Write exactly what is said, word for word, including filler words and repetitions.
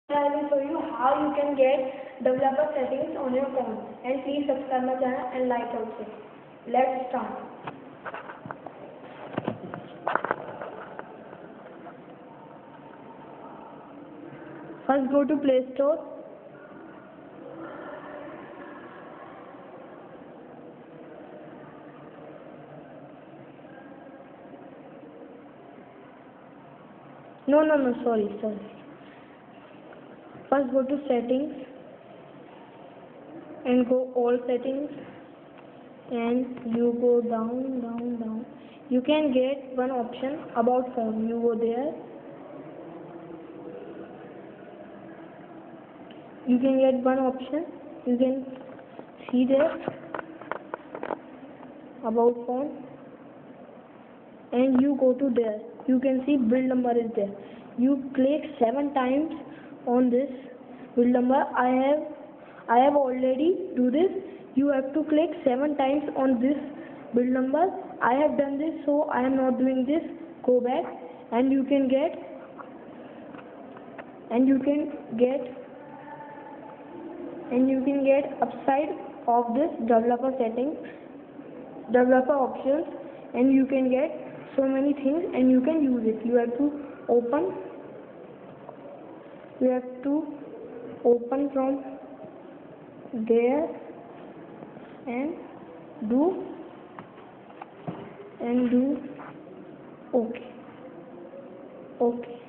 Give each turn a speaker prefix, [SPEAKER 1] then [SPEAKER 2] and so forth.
[SPEAKER 1] I will show you how you can get developer settings on your phone. And please subscribe my channel and like also. Let's start. First go to Play Store. No, no, no, sorry, sorry. First go to settings and go all settings and you go down, down, down. You can get one option about phone. You go there. You can get one option. You can see there about phone and you go to there. You can see build number is there. You click seven times on this build number. I have I have already do this. You have to click seven times on this build number. I have done this, so I am not doing this. Go back and you can get and you can get and you can get upside of this developer settings, developer options, and you can get so many things and you can use it. You have to open you have to open from there and do and do okay okay